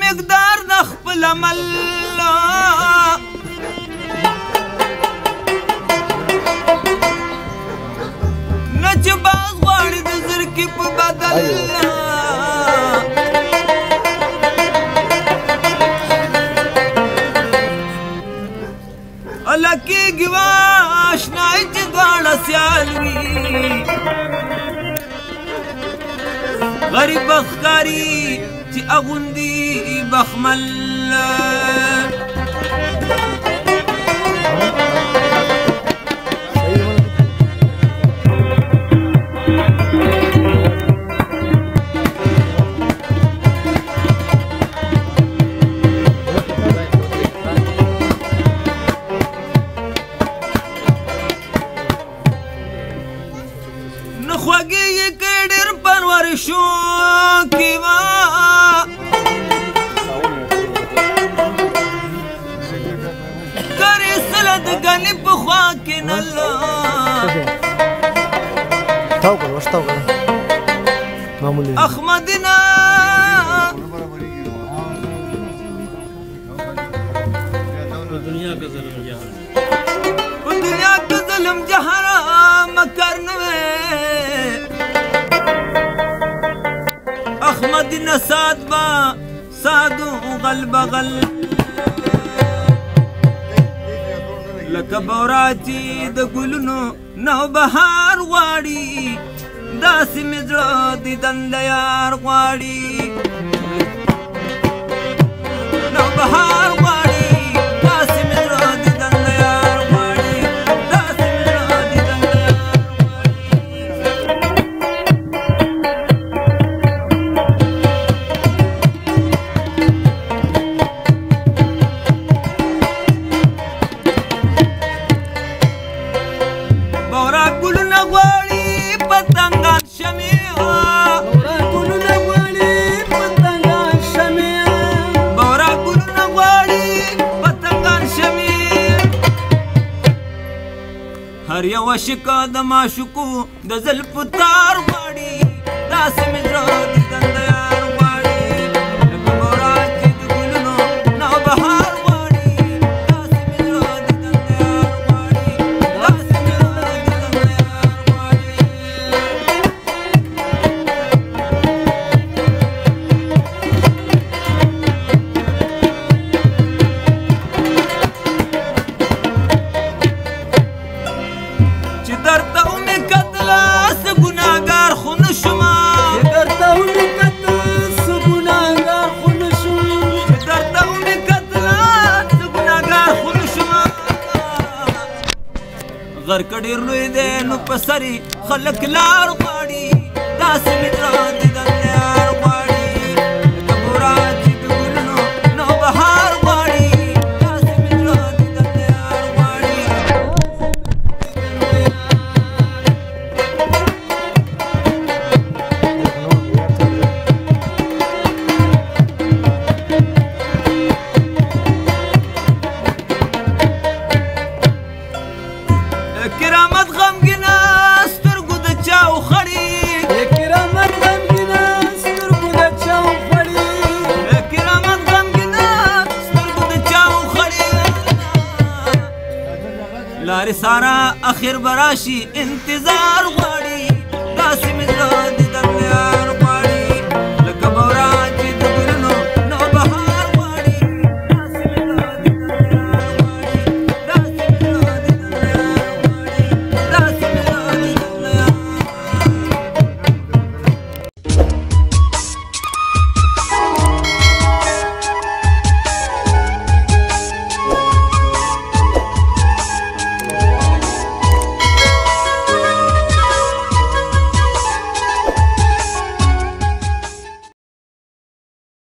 مقدار د خپل عمل نه چې باز غواړي د زرکې په بدل لکېږي وا اشنایي چې دواړه سیال وي غریب ښکاري چې اغوندي بخمل خوږې یې که ډېر پرورشو کې وه کرې سله د ګنې په خوا کې نله احمدینه په دنیا کې ظلم جهره مکر نه احمدینه ساد با سادو غل بغل لکه بوراتي د ګلونو نو بهار غواړي داسې مې زړه دیدن د یار غواړي نو بهار غواړي داسې مې زړه دیدن د یار غواړي داسې مې زړه دیدن د یار بورا ګلونه غواړي پتنګان شمع بورا ګلونه غواړي پتنګان شمع بورا ګلونه غواړي پتنګان شمع هر یو عاشق د معشوقو د زلفو تار غواړي داسې مې زړه دیدن د یار غواړي لکه بورا چې د ګلونو نو بهار غواړي داسې مې زړه دیدن د یار غواړي داسې مې زړه دیدن د یار چې درته ومې کتله څه ګناهګار خو نه شومه چې درته ومې کتله څه ګناهګار خو نه شوم چې درته ومې کتله څه ګناهګار خو نه شومه غر که ډېر لوی دی نو په سر یې خلک لار غواړي داسې مې زړه دیدن د یار غواړي لکه بورا چې د ګلونو نو بهار غواړي داسې مې زړه دیدن د یار غواړي کرامت غمګینه سترګو د چاو خړي کرامت غمګینه سترګو د چاو خړي کرامت غمګینه سترګو د چاو خړي لارې سارا اخر براشي انتظار غواړي داسې مې زړه دیدن د یار